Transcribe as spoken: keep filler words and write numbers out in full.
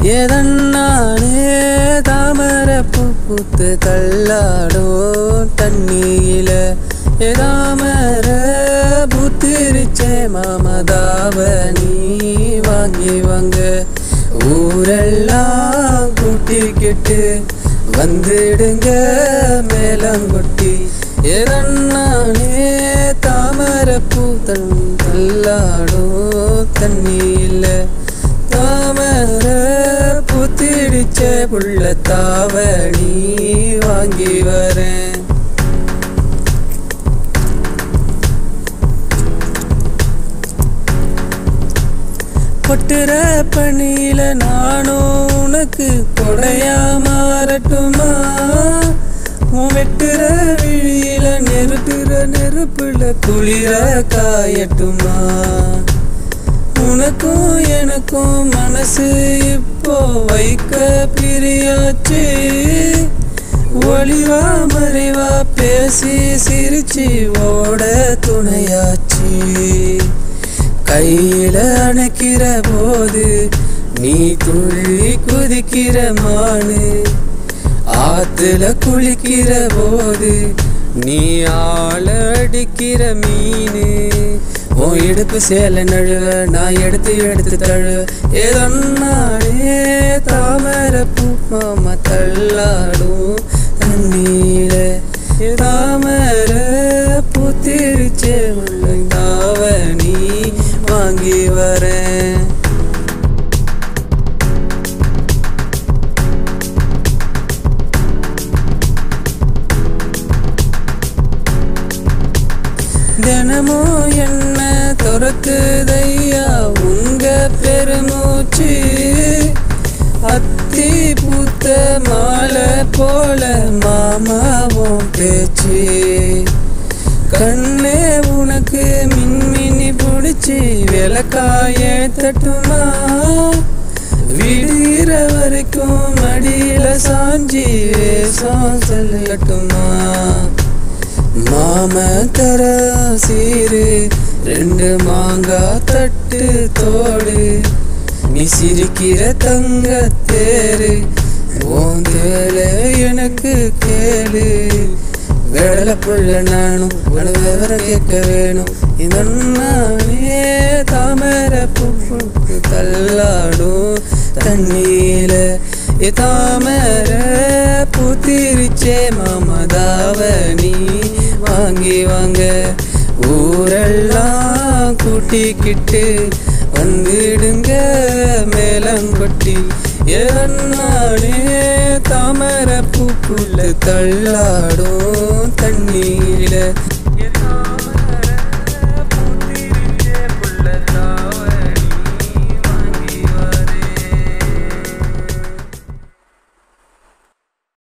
எதன்னானே தாமரப்பூ பூத்து தள்ளாடும் தண்ணியில தாமர பூத்திருச்சே மாமதாவணி வாங்கி வாங்க ஊரெல்லாம் கூட்டிக்கிட்டு வந்துடுங்க மேலங்கொட்டி எதன்னானே தாமரப்பூ தள்ளாடும் தண்ணியில தாமர பூத்திடுச்சே புள்ள தாவணி வாங்கி வரேன். கொட்டுற பணியில நானும் உனக்கு கொடையா மாறட்டுமா? உன் வெட்டுற விழியில நெருப்புற நெருப்புல குளிர காயட்டுமா? உனக்கும் எனக்கும் மனசு இப்போ வைக்க பிரியாச்சு. ஒளிவா மறைவா பேசி சிரிச்சு ஓட துணையாச்சு. கையில அணைக்கிற போது நீ துள்ளி குதிக்கிற மானு, ஆத்துல குளிக்கிற போது நீ ஆள அடிக்கிற மீனு. உன் இடுப்பு சேல நழுவ நான் எடுத்து எடுத்து தழுவ ஏதொன்னானே தாமரப்பூ மாமா தள்ளாடும் தண்ணீர தாமர பூத்திருச்சே உள்ள தாவணி வாங்கி வரேன். தினமும் என்ன துரத்துதையா உங்க பெருமூச்சு? அத்தி பூத்த மாலை போல மாமாவும் பேச்சு. கண்ணே உனக்கு மின்மினி பிடிச்சி விளக்காய தட்டுமா? விடுகிற வரைக்கும் மடியில சாஞ்சி வேஷம் செல்லட்டுமா? மாம தர சீரு ரெண்டு மாங்கா தட்டு தோடு, நீ சிரிக்கிற தங்க தேரு உன் தேல எனக்கு கேளு. வேடல புள்ள நானும் விவர கேட்க வேணும். இதொன்னானே தாமரப்பூ பூத்து தள்ளாடும் தண்ணீர தாமர பூத்திருச்சே மாமதாவணி வாங்கி வாங்க ஊரெல்லாம் கூட்டிக்கிட்டு வந்துடுங்க மேலங்கொட்டி என்னானே தாமரப்பூ புள்ள தள்ளாடும்